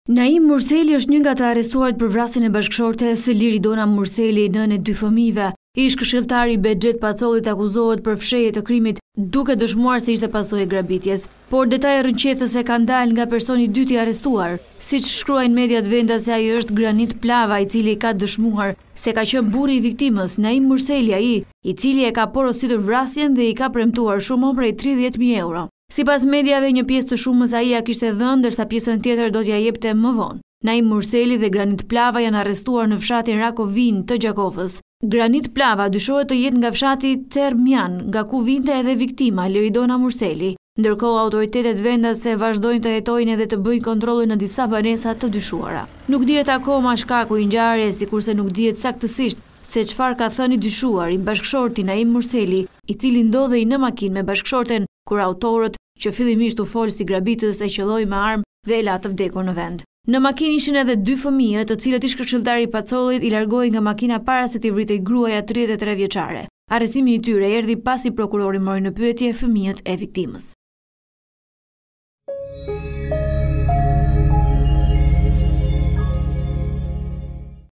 Naim Murseli është një nga të arrestuarit për vrasjen e bashkëshortes Liridona Murseli, nënë e 2 fëmijëve. Ish këshilltari Bexhet Pacollit akuzohet për fshehje të krimit, duke dëshmuar se ishte pasojë e grabitjes. Por detaje rrënqethëse kanë dalë nga personi i dytë i arrestuar, siç shkruajnë mediat vendase, ai është Granit Plava, i cili ka dëshmuar se ka qenë burri i viktimës, Naim Murseli, i cili e ka porositur vrasjen dhe i ka premtuar shumën prej 30.000 euro. Sipas mediave, një pjesë të shumës ai ja kishte dhënë, ndërsa pjesën tjetër do t'ja jepte më vonë. Naim Murseli dhe Granit Plava janë arrestuar në fshatin Rakovin të Gjakovës. Granit Plava dyshohet të jetë nga fshati Termian, nga ku vinte edhe viktima Liridona Murseli. Ndërkohë, autoritetet vendase vazhdojnë të hetojnë edhe të bëjnë kontrolle në disa banesa të dyshuara. Nuk dihet akoma shkaku i ngjarjes, sikurse nuk dihet saktësisht se çfarë ka thënë i dyshuari, bashkëshorti Naim Murseli, i cili ndodhej në makinë me bashkëshorten kur autorët, që fillimisht u folë si grabitës, e qelloi me armë dhe e la të vdekur në vend. Në makinë ishin edhe 2 fëmijë, të cilët ish këshilltari i Pacollit i largoi nga makina para se t'i vritej gruaja 33 vjeçare. Arrestimi i tyre erdhi pasi prokurori mori në pyetje fëmijët e viktimës.